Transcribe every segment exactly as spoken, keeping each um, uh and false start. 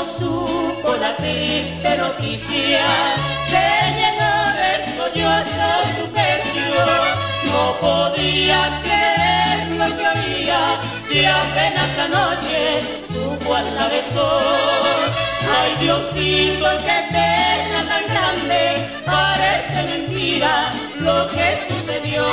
supo la triste noticia, se llenó de sollozos su pecho. No podía creer lo que oía, si apenas anoche su Juan la besó. Ay, Diosito, qué pena tan grande, parece mentira lo que sucedió.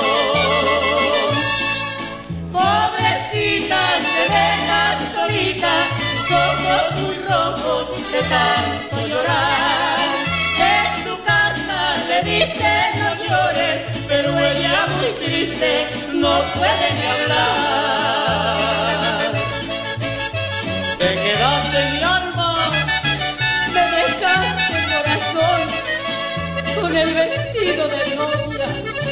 Pobrecita se ve tan solita, sus ojos muy rojos de tanto llorar. En su casa le dicen no llores, pero ella muy triste no puede ni hablar. Te quedaste mi alma, Me dejaste corazón con el vestido de novia.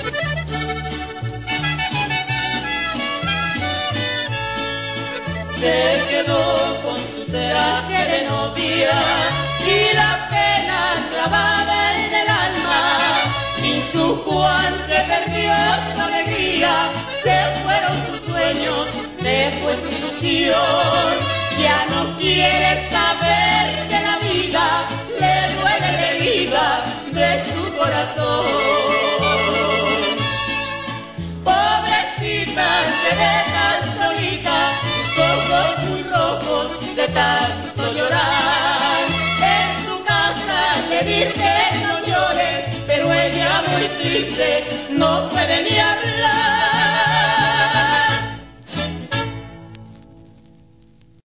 Se quedó con su traje de novia y la pena clavada en el alma. Sin su Juan se perdió su alegría, se fueron sus sueños, se fue su ilusión. Ya no quiere saber de la vida, le duele la herida de su corazón. Pobrecita se ve tan solita, sus ojos muy rojos de tanto llorar. En su casa le dicen no llores, pero ella muy triste no puede ni hablar.